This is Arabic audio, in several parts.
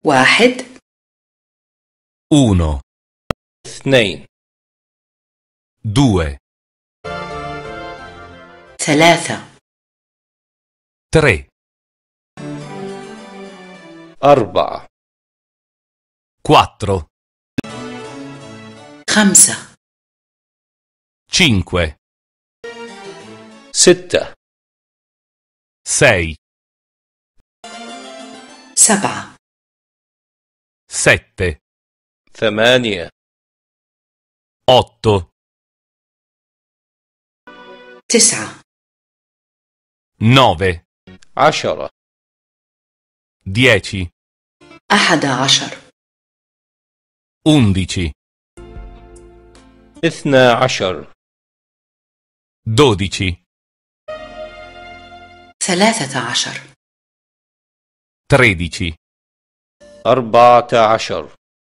واحد 1 2 2 3 3 4 4 5 5 6 6 7 7 8 8 9 9 10 10 11 11 12 12 13 13 14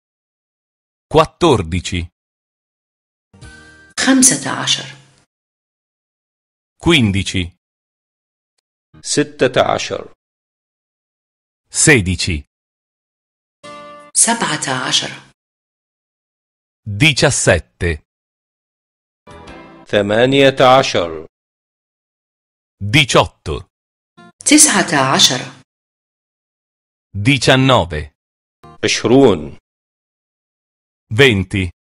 14 15 15 16 16 17 17 18 18 19 19 20 20